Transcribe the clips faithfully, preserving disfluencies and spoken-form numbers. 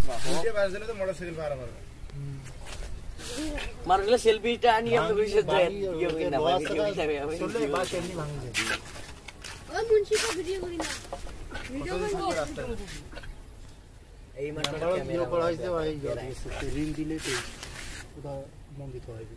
দুইটা বাস দিলে তো মোটরসাইকেল পার হবে মারলে সেলফিটা নিয়ে আমরা কইছে যে ইয়ে করি না ভাই চলে বাস এমনি ভাঙি যায় ও মুন্সি কো ভিডিও করি না ভিডিও রাস্তা এই মাঠটা ক্যামেরা করা হইছে ভাই রিং দিলে তো ওটা বন্ধিত হয়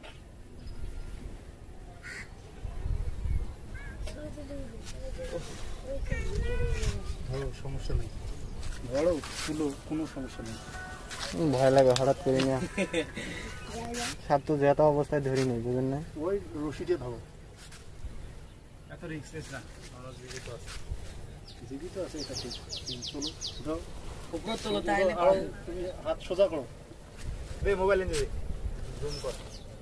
ধরো সমস্যা নেই বড় তুলো কোনো সমস্যা নেই ভয় লাগে হঠাৎ করে না সাপ তো যেটা অবস্থায় ধরি নেই বুঝেন না ওই রশিতে ধরো এত রিস্ক না মানুষ জীবিত আছে জীবিত আছে এটা ঠিক চলো ধরো উপর তোলো তাইলে তুমি হাত সোজা করো বে মোবাইল এনে দে জুম কর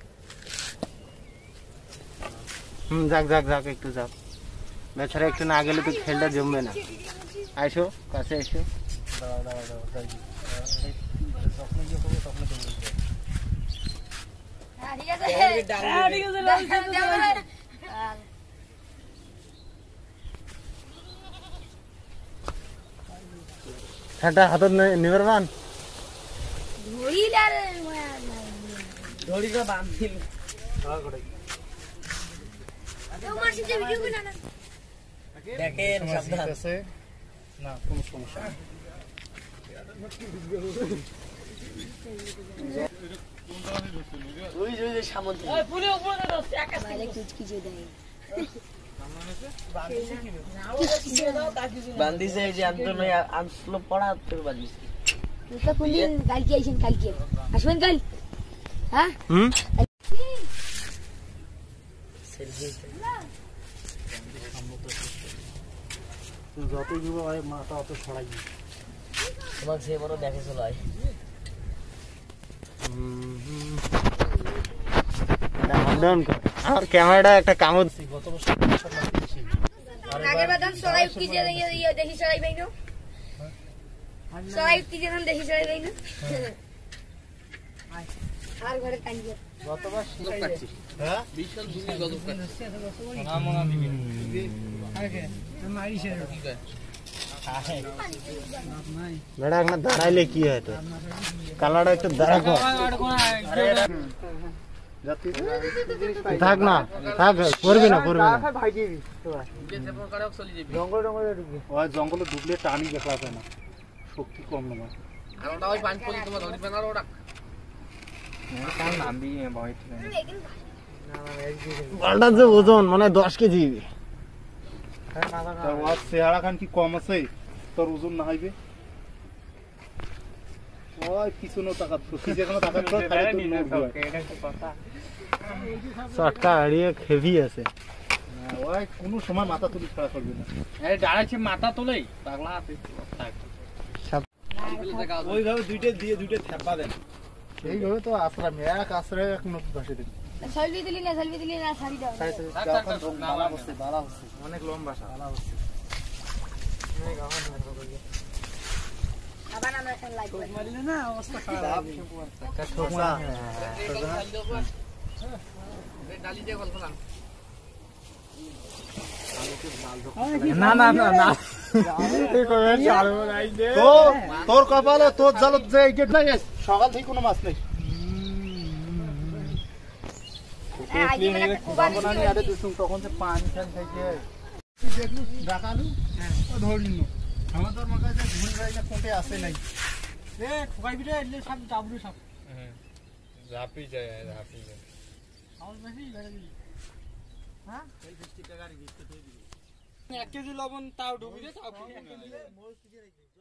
হুম যাক যাক যাক একটু যাক বেচারা একটু না গেলে তো খেলটা জমবে না আইসো কাছে এসো দাঁড়াও দাঁড়াও দাঁড়াও যাই যখন ইয়ে করবো তখন জমবে হ্যাঁ ঠিক আছে হ্যাঁ ঠিক আছে হ্যাঁ হাতত নিবার বান ধরিলা রে ধরিটা বাঁধিল হ্যাঁ করে তো মাসি যে ভিডিও করি না দেখেন সাবধান আছে না কোনো সমস্যা নেই ওই যে ওই যে সামন্ত ওই পুরো উপরে রসে আকাশ বাইরে কিছু কিছু দেয় বান্দিছে এই যে আন্তন আনসলো পড়া তোর বান্দিছে তো কোনদিন কালকে আইছেন কালকে আসবেন কাল হ্যাঁ হুম সেলফি যতই যুব হয় মাথা অত ছড়াই তোমাকে সে বড় দেখে চলো আয় আর ক্যামেরাটা একটা কামড় গত বছর আগের বাদাম সরাই কি যে ইয়ে দেখি সরাই বাইনো সরাই কি যেন দেখি সরাই বাইনো আর ঘরে কান্দি গতবার শিখাই যাচ্ছি হ্যাঁ বিশাল ভূমি গদক কাটছে না মনা দিবি আগে মারি শেয়ার ঠিক আছে বেড়া একটা দাঁড়াইলে কি হয় তো কালারটা একটু দাঁড়াকো থাক না থাক করবি না করবি না জঙ্গল জঙ্গলে ঢুকবি ওই জঙ্গলে ঢুকলে টানি দেখলা যায় না শক্তি কম না আর ওটা ওই পাঁচ পলি তোমার ধরি পেনার ওটা বলটা যে ওজন মানে দশ কেজি চেহারা খান কি কম আছে তোর ওজন না হইবে ওই পিছনে তাকাত কি যেখানে তাকাত চটকা হারিয়ে হেভি আছে ওই কোনো সময় মাথা তুলি ছাড়া করবে না এই ডাইরেক্ট মাথা তোলেই পাগলা আছে ওইভাবে দুইটা দিয়ে দুইটা থেপা দেন এইভাবে তো আশ্রয় এক আশ্রয় এক নদী ভাসে দিন সেলফি দিলি না সেলফি দিলি না শাড়ি দাও বালা হচ্ছে বালা হচ্ছে অনেক লম্বা বালা হচ্ছে আবার আমরা এখন লাইভ করি মারলে না অবস্থা খারাপ একটা ঠোকরা ডালি দিয়ে গল্প লাম না না না না তোর কপালে তোর জালত যে গেট নাই সকাল থেকে কোনো মাছ নেই তখন যে পানি খান থেকে দেখলু ডাকালু ধরলি আমার তোর মাথা ঘুরে যায় না কোটে আসে নাই রে ঠকাই বিটা এলে সব জাবরু সব হ্যাঁ ঝাপি যায় ঝাপি যায় আওয়াজ বেশি বেড়ে দিলি হ্যাঁ এই পঞ্চাশ টাকা গাড়ি দিতে দিবি এক কেজি লবণ তাও ডুবি রে তাও